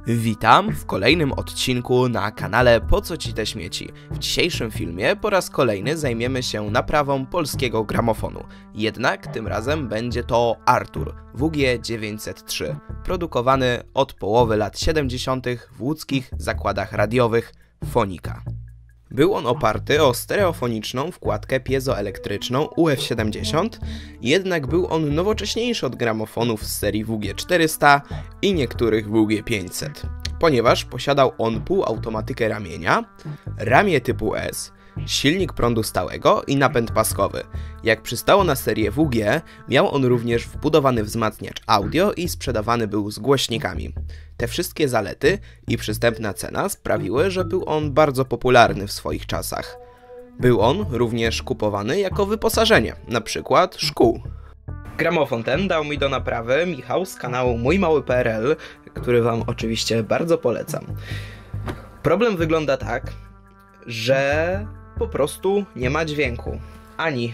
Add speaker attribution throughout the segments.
Speaker 1: Witam w kolejnym odcinku na kanale Po co ci te śmieci. W dzisiejszym filmie po raz kolejny zajmiemy się naprawą polskiego gramofonu. Jednak tym razem będzie to Artur WG-903, produkowany od połowy lat 70. w łódzkich zakładach radiowych Fonika. Był on oparty o stereofoniczną wkładkę piezoelektryczną UF70, jednak był on nowocześniejszy od gramofonów z serii WG400 i niektórych WG500, ponieważ posiadał on półautomatykę ramienia, ramię typu S, silnik prądu stałego i napęd paskowy. Jak przystało na serię WG, miał on również wbudowany wzmacniacz audio i sprzedawany był z głośnikami. Te wszystkie zalety i przystępna cena sprawiły, że był on bardzo popularny w swoich czasach. Był on również kupowany jako wyposażenie, np. szkół. Gramofon ten dał mi do naprawy Michał z kanału Mój Mały PRL, który wam oczywiście bardzo polecam. Problem wygląda tak, że po prostu nie ma dźwięku. Ani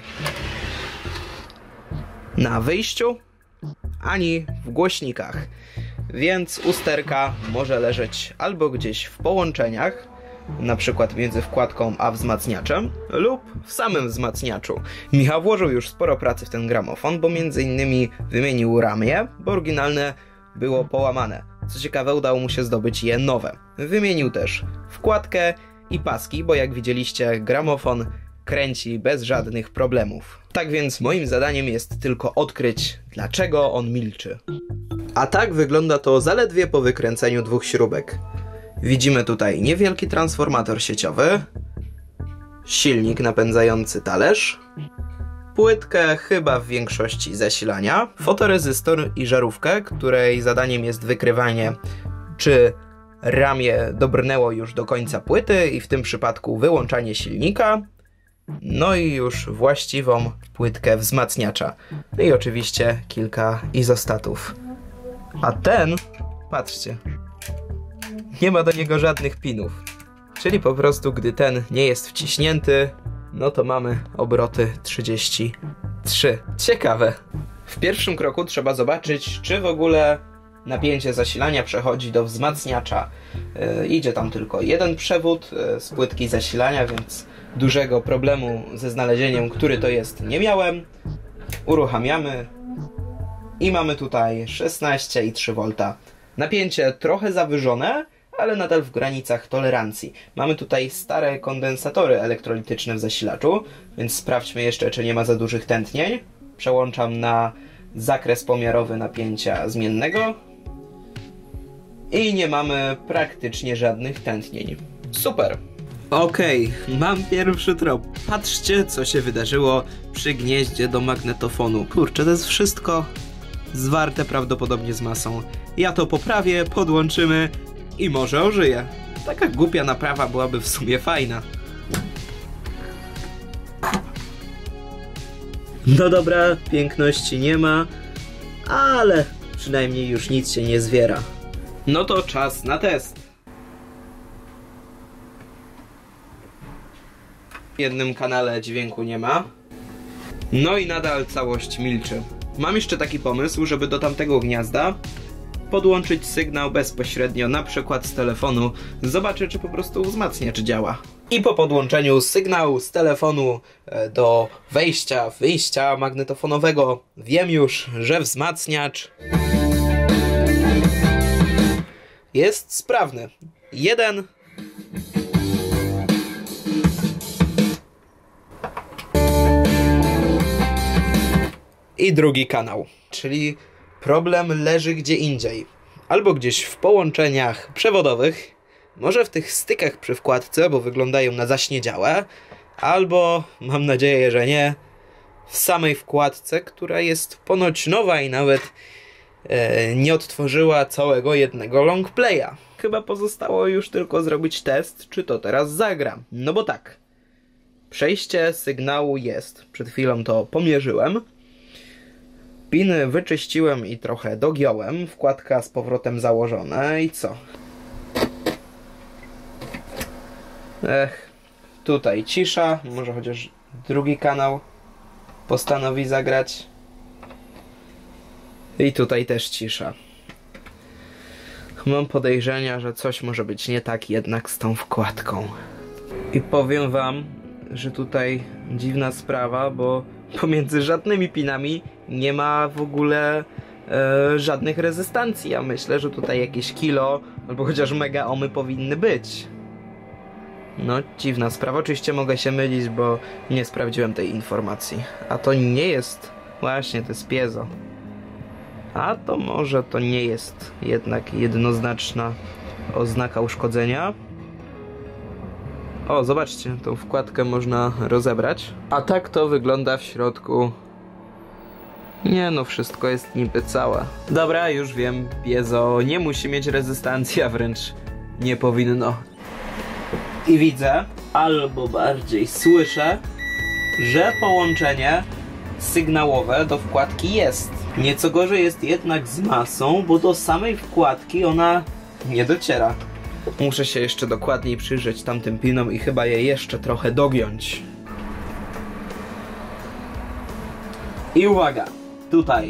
Speaker 1: na wyjściu, ani w głośnikach. Więc usterka może leżeć albo gdzieś w połączeniach, na przykład między wkładką a wzmacniaczem, lub w samym wzmacniaczu. Michał włożył już sporo pracy w ten gramofon, bo m.in. wymienił ramię, bo oryginalne było połamane. Co ciekawe, udało mu się zdobyć je nowe. Wymienił też wkładkę i paski, bo jak widzieliście, gramofon kręci bez żadnych problemów. Tak więc moim zadaniem jest tylko odkryć, dlaczego on milczy. A tak wygląda to zaledwie po wykręceniu dwóch śrubek. Widzimy tutaj niewielki transformator sieciowy, silnik napędzający talerz, płytkę chyba w większości zasilania, fotorezystor i żarówkę, której zadaniem jest wykrywanie, czy ramię dobrnęło już do końca płyty i w tym przypadku wyłączanie silnika, no i już właściwą płytkę wzmacniacza. No i oczywiście kilka izostatów. A ten, patrzcie, nie ma do niego żadnych pinów. Czyli po prostu gdy ten nie jest wciśnięty, no to mamy obroty 33. Ciekawe. W pierwszym kroku trzeba zobaczyć, czy w ogóle napięcie zasilania przechodzi do wzmacniacza. Idzie tam tylko jeden przewód z płytki zasilania, więc dużego problemu ze znalezieniem, który to jest, nie miałem. Uruchamiamy i mamy tutaj 16,3 V. Napięcie trochę zawyżone, ale nadal w granicach tolerancji. Mamy tutaj stare kondensatory elektrolityczne w zasilaczu, więc sprawdźmy jeszcze, czy nie ma za dużych tętnień. Przełączam na zakres pomiarowy napięcia zmiennego i nie mamy praktycznie żadnych tętnień. Super! Okej, mam pierwszy trop. Patrzcie, co się wydarzyło przy gnieździe do magnetofonu. Kurczę, to jest wszystko zwarte prawdopodobnie z masą. Ja to poprawię, podłączymy i może ożyje. Taka głupia naprawa byłaby w sumie fajna. No dobra, piękności nie ma, ale przynajmniej już nic się nie zwiera. No to czas na test. W jednym kanale dźwięku nie ma. No i nadal całość milczy. Mam jeszcze taki pomysł, żeby do tamtego gniazda podłączyć sygnał bezpośrednio, na przykład z telefonu. Zobaczę, czy po prostu wzmacniacz działa. I po podłączeniu sygnału z telefonu do wyjścia magnetofonowego wiem już, że wzmacniacz jest sprawny. Jeden i drugi kanał, czyli problem leży gdzie indziej. Albo gdzieś w połączeniach przewodowych, może w tych stykach przy wkładce, bo wyglądają na zaśniedziałe, albo, mam nadzieję, że nie, w samej wkładce, która jest ponoć nowa i nawet nie odtworzyła całego jednego longplaya. Chyba pozostało już tylko zrobić test, czy to teraz zagra. No bo tak, przejście sygnału jest. Przed chwilą to pomierzyłem. Piny wyczyściłem i trochę dogiąłem. Wkładka z powrotem założona i co? Tutaj cisza. Może chociaż drugi kanał postanowi zagrać. I tutaj też cisza. Mam podejrzenia, że coś może być nie tak jednak z tą wkładką. I powiem wam, że tutaj dziwna sprawa, bo pomiędzy żadnymi pinami nie ma w ogóle żadnych rezystancji. Ja myślę, że tutaj jakieś kilo albo chociaż mega ohmy powinny być. No, dziwna sprawa. Oczywiście mogę się mylić, bo nie sprawdziłem tej informacji. A to nie jest... Właśnie, to jest piezo. A to może to nie jest jednak jednoznaczna oznaka uszkodzenia. O, zobaczcie, tą wkładkę można rozebrać. A tak to wygląda w środku. Nie no, wszystko jest niby całe. Dobra, już wiem, piezo nie musi mieć rezystancji, a wręcz nie powinno. I widzę, albo bardziej słyszę, że połączenie sygnałowe do wkładki jest. Nieco gorzej jest jednak z masą, bo do samej wkładki ona nie dociera. Muszę się jeszcze dokładniej przyjrzeć tamtym pinom i chyba je jeszcze trochę dogiąć. I uwaga, tutaj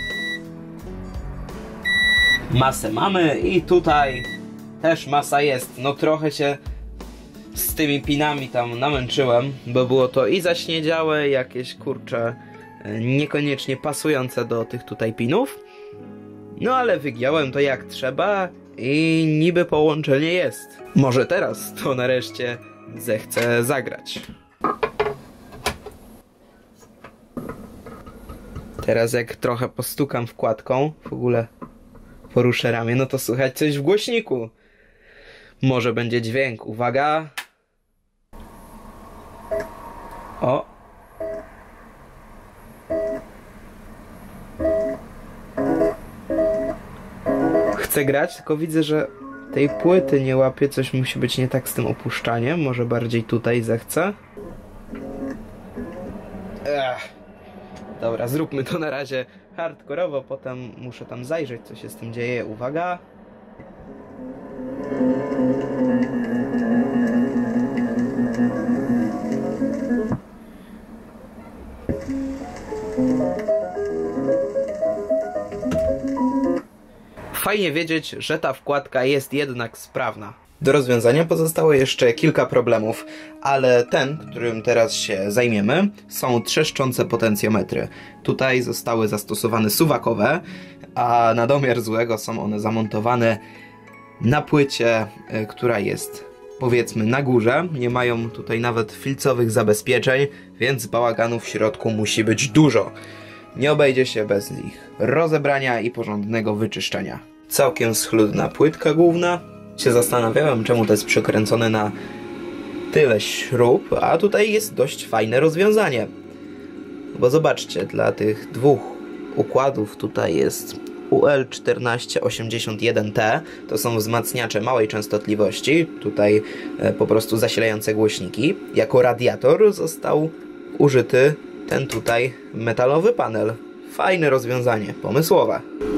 Speaker 1: masę mamy i tutaj też masa jest. No trochę się z tymi pinami tam namęczyłem, bo było to i zaśniedziałe, jakieś kurcze niekoniecznie pasujące do tych tutaj pinów. No ale wygiąłem to jak trzeba i niby połączenie jest. Może teraz to nareszcie zechcę zagrać. Teraz jak trochę postukam wkładką, w ogóle poruszę ramię, no to słychać coś w głośniku. Może będzie dźwięk, uwaga. O. Chcę grać, tylko widzę, że tej płyty nie łapie, coś musi być nie tak z tym opuszczaniem, może bardziej tutaj zechcę. Dobra, zróbmy to na razie hardkorowo, potem muszę tam zajrzeć, co się z tym dzieje. Uwaga. Fajnie wiedzieć, że ta wkładka jest jednak sprawna. Do rozwiązania pozostało jeszcze kilka problemów, ale ten, którym teraz się zajmiemy, są trzeszczące potencjometry. Tutaj zostały zastosowane suwakowe, a na domiar złego są one zamontowane na płycie, która jest powiedzmy na górze. Nie mają tutaj nawet filcowych zabezpieczeń, więc bałaganu w środku musi być dużo. Nie obejdzie się bez ich rozebrania i porządnego wyczyszczenia. Całkiem schludna płytka główna. Się zastanawiałem, czemu to jest przykręcone na tyle śrub, a tutaj jest dość fajne rozwiązanie. Bo zobaczcie, dla tych dwóch układów tutaj jest UL1481T, to są wzmacniacze małej częstotliwości, tutaj po prostu zasilające głośniki. Jako radiator został użyty ten tutaj metalowy panel. Fajne rozwiązanie, pomysłowe.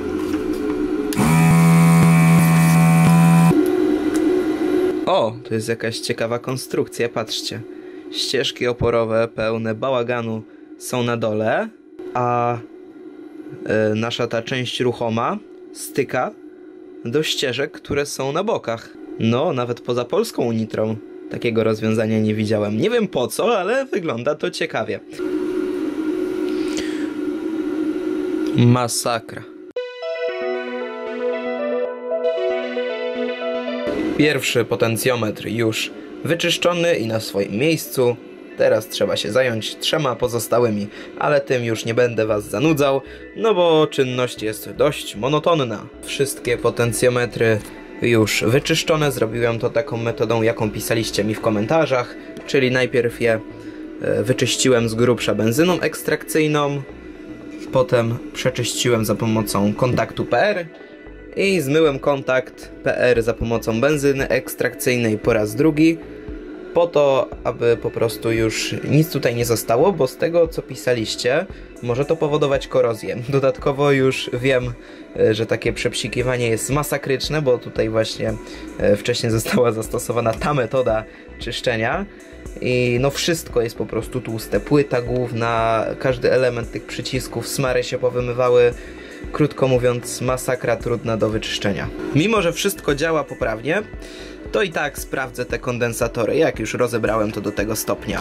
Speaker 1: O, to jest jakaś ciekawa konstrukcja, patrzcie. Ścieżki oporowe pełne bałaganu są na dole, a nasza ta część ruchoma styka do ścieżek, które są na bokach. No, nawet poza polską Unitrą takiego rozwiązania nie widziałem. Nie wiem po co, ale wygląda to ciekawie. Masakra. Pierwszy potencjometr już wyczyszczony i na swoim miejscu. Teraz trzeba się zająć 3 pozostałymi, ale tym już nie będę was zanudzał, no bo czynność jest dość monotonna. Wszystkie potencjometry już wyczyszczone, zrobiłem to taką metodą, jaką pisaliście mi w komentarzach, czyli najpierw je wyczyściłem z grubsza benzyną ekstrakcyjną, potem przeczyściłem za pomocą kontaktu PR i zmyłem kontakt PR za pomocą benzyny ekstrakcyjnej po raz drugi, po to, aby po prostu już nic tutaj nie zostało, bo z tego, co pisaliście, może to powodować korozję. Dodatkowo już wiem, że takie przepsikiwanie jest masakryczne, bo tutaj właśnie wcześniej została zastosowana ta metoda czyszczenia i no wszystko jest po prostu tłuste. Płyta główna, każdy element tych przycisków, smary się powymywały. Krótko mówiąc, masakra trudna do wyczyszczenia. Mimo że wszystko działa poprawnie, to i tak sprawdzę te kondensatory, jak już rozebrałem to do tego stopnia.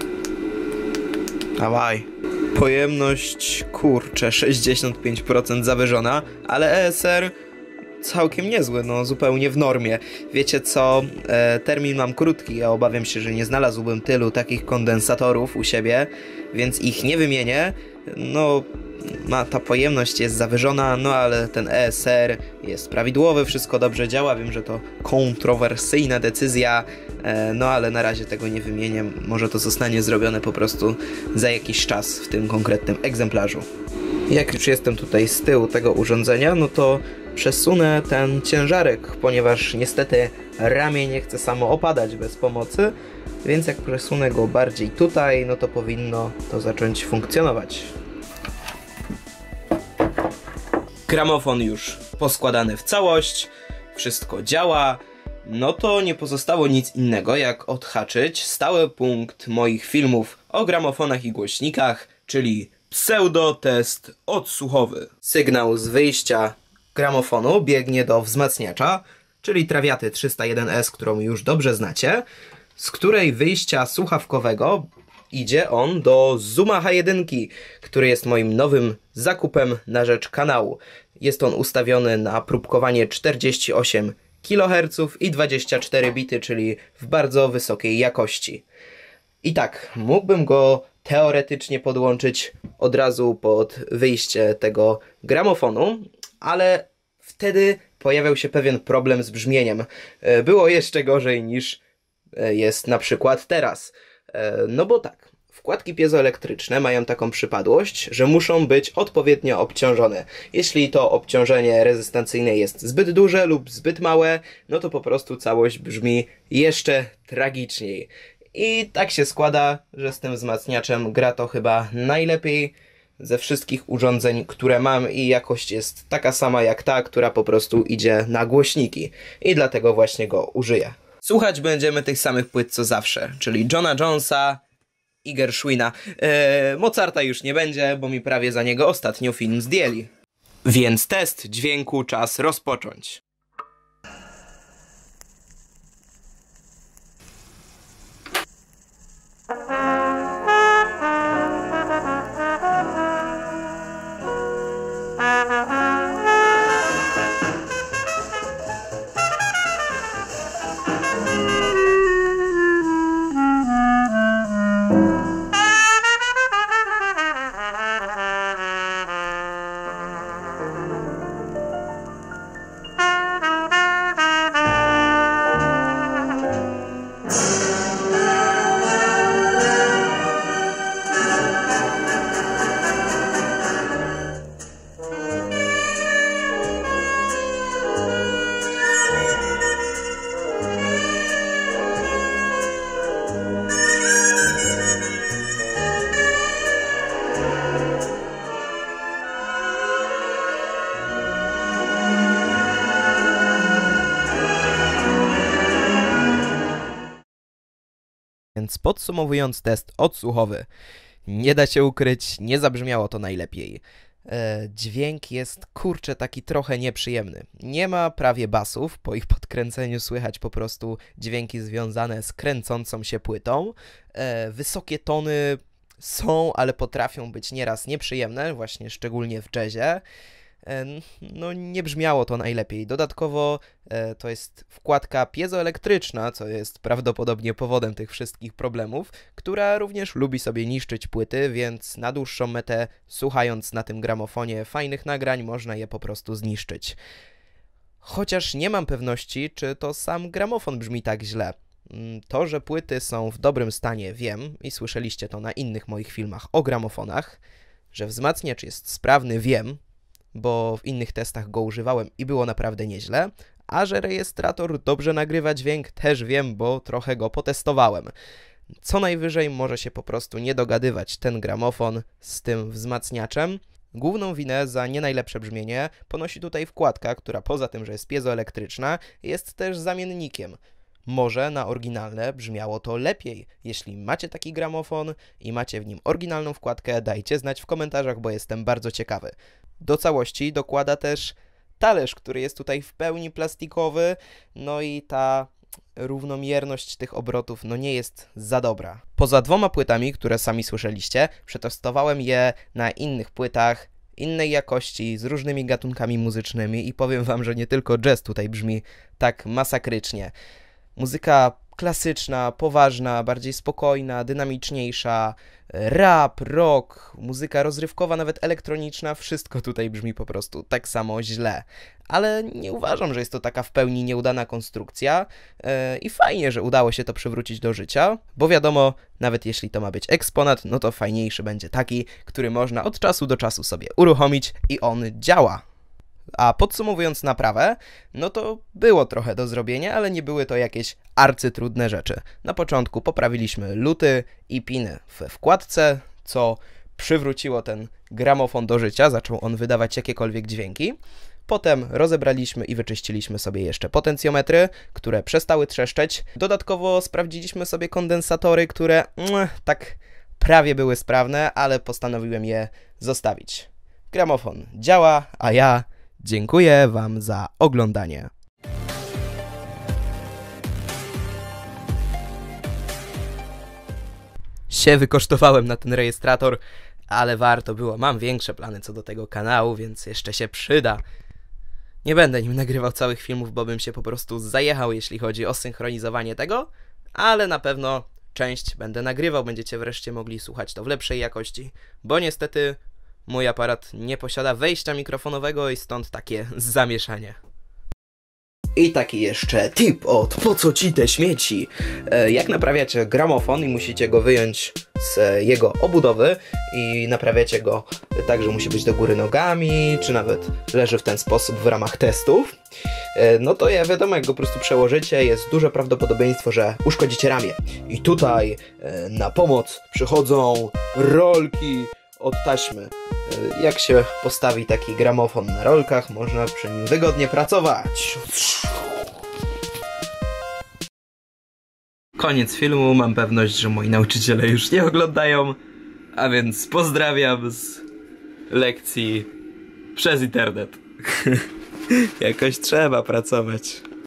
Speaker 1: Dawaj. Pojemność, kurczę, 65% zawyżona, ale ESR całkiem niezły, no zupełnie w normie. Wiecie co, termin mam krótki, ja obawiam się, że nie znalazłbym tylu takich kondensatorów u siebie, więc ich nie wymienię. No, ta pojemność jest zawyżona, no ale ten ESR jest prawidłowy, wszystko dobrze działa. Wiem, że to kontrowersyjna decyzja, no ale na razie tego nie wymienię. Może to zostanie zrobione po prostu za jakiś czas w tym konkretnym egzemplarzu. Jak już jestem tutaj z tyłu tego urządzenia, no to przesunę ten ciężarek, ponieważ niestety ramię nie chce samo opadać bez pomocy, więc jak przesunę go bardziej tutaj, no to powinno to zacząć funkcjonować. Gramofon już poskładany w całość, wszystko działa, no to nie pozostało nic innego jak odhaczyć stały punkt moich filmów o gramofonach i głośnikach, czyli pseudotest odsłuchowy. Sygnał z wyjścia gramofonu biegnie do wzmacniacza, czyli trawiaty 301S, którą już dobrze znacie, z której wyjścia słuchawkowego idzie on do Zooma H1, który jest moim nowym zakupem na rzecz kanału. Jest on ustawiony na próbkowanie 48 kHz i 24 bity, czyli w bardzo wysokiej jakości. I tak, mógłbym go teoretycznie podłączyć od razu pod wyjście tego gramofonu, ale wtedy pojawiał się pewien problem z brzmieniem. Było jeszcze gorzej niż jest na przykład teraz. No bo tak, wkładki piezoelektryczne mają taką przypadłość, że muszą być odpowiednio obciążone. Jeśli to obciążenie rezystancyjne jest zbyt duże lub zbyt małe, no to po prostu całość brzmi jeszcze tragiczniej. I tak się składa, że z tym wzmacniaczem gra to chyba najlepiej ze wszystkich urządzeń, które mam, i jakość jest taka sama jak ta, która po prostu idzie na głośniki. I dlatego właśnie go użyję. Słuchać będziemy tych samych płyt co zawsze, czyli Johna Jonesa i Gershwina. Mozarta już nie będzie, bo mi prawie za niego ostatnio film zdjęli. Więc test dźwięku czas rozpocząć. Więc podsumowując test odsłuchowy, nie da się ukryć, nie zabrzmiało to najlepiej. Dźwięk jest, kurczę, taki trochę nieprzyjemny. Nie ma prawie basów, po ich podkręceniu słychać po prostu dźwięki związane z kręcącą się płytą. Wysokie tony są, ale potrafią być nieraz nieprzyjemne, właśnie szczególnie w jazzie. No nie brzmiało to najlepiej. Dodatkowo to jest wkładka piezoelektryczna, co jest prawdopodobnie powodem tych wszystkich problemów, która również lubi sobie niszczyć płyty, więc na dłuższą metę, słuchając na tym gramofonie fajnych nagrań, można je po prostu zniszczyć. Chociaż nie mam pewności, czy to sam gramofon brzmi tak źle. To, że płyty są w dobrym stanie, wiem i słyszeliście to na innych moich filmach o gramofonach. Że wzmacniacz jest sprawny, wiem, bo w innych testach go używałem i było naprawdę nieźle, a że rejestrator dobrze nagrywa dźwięk też wiem, bo trochę go potestowałem. Co najwyżej może się po prostu nie dogadywać ten gramofon z tym wzmacniaczem. Główną winę za nie najlepsze brzmienie ponosi tutaj wkładka, która poza tym, że jest piezoelektryczna, jest też zamiennikiem. Może na oryginalne brzmiało to lepiej. Jeśli macie taki gramofon i macie w nim oryginalną wkładkę, dajcie znać w komentarzach, bo jestem bardzo ciekawy. do całości dokłada też talerz, który jest tutaj w pełni plastikowy, no i ta równomierność tych obrotów no nie jest za dobra. Poza 2 płytami, które sami słyszeliście, przetestowałem je na innych płytach, innej jakości, z różnymi gatunkami muzycznymi i powiem wam, że nie tylko jazz tutaj brzmi tak masakrycznie. Muzyka klasyczna, poważna, bardziej spokojna, dynamiczniejsza, rap, rock, muzyka rozrywkowa, nawet elektroniczna, wszystko tutaj brzmi po prostu tak samo źle. Ale nie uważam, że jest to taka w pełni nieudana konstrukcja i fajnie, że udało się to przywrócić do życia, bo wiadomo, nawet jeśli to ma być eksponat, no to fajniejszy będzie taki, który można od czasu do czasu sobie uruchomić i on działa. A podsumowując naprawę, no to było trochę do zrobienia, ale nie były to jakieś arcytrudne rzeczy. Na początku poprawiliśmy luty i piny we wkładce, co przywróciło ten gramofon do życia, zaczął on wydawać jakiekolwiek dźwięki. Potem rozebraliśmy i wyczyściliśmy sobie jeszcze potencjometry, które przestały trzeszczeć. Dodatkowo sprawdziliśmy sobie kondensatory, które tak prawie były sprawne, ale postanowiłem je zostawić. Gramofon działa, a ja dziękuję wam za oglądanie. Się wykosztowałem na ten rejestrator, ale warto było. Mam większe plany co do tego kanału, więc jeszcze się przyda. Nie będę nim nagrywał całych filmów, bo bym się po prostu zajechał, jeśli chodzi o synchronizowanie tego, ale na pewno część będę nagrywał, będziecie wreszcie mogli słuchać to w lepszej jakości, bo niestety mój aparat nie posiada wejścia mikrofonowego i stąd takie zamieszanie. I taki jeszcze tip od po co ci te śmieci. Jak naprawiacie gramofon i musicie go wyjąć z jego obudowy i naprawiacie go tak, że musi być do góry nogami, czy nawet leży w ten sposób w ramach testów, no to wiadomo, jak go po prostu przełożycie, jest duże prawdopodobieństwo, że uszkodzicie ramię. I tutaj na pomoc przychodzą rolki od taśmy. Jak się postawi taki gramofon na rolkach, można przy nim wygodnie pracować. Koniec filmu, mam pewność, że moi nauczyciele już nie oglądają, a więc pozdrawiam z lekcji przez internet. Jakoś trzeba pracować.